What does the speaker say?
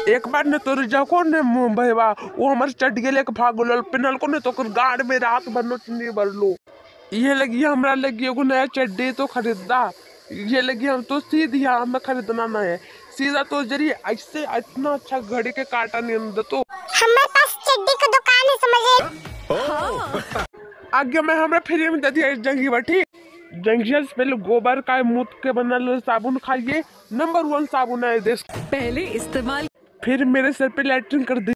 एक बार ने तोर जाको ने भैया वो हमर चट गेले के भाग गेल पिनल को ने तो गाड़ में रात भर नो नहीं भरलो। ये लगी हमरा लगी एगो नया चड्डी तो खरीदा। ये लगी हम तो सीधी हमें खरीदना ना है सीधा तो जरिए ऐसे इतना अच्छा घड़ी के काटा नहीं अंदर तो हमारे पास चड्डी की दुकान है समझे। आगे मैं हमरा फ्री में दे दिया जंगी बठी जंगिया से पहले गोबर का मूत के बनल साबुन खाइए नंबर 1 साबुन है देश पहले इस्तेमाल फिर मेरे सर पे लैट्रिन कर दी।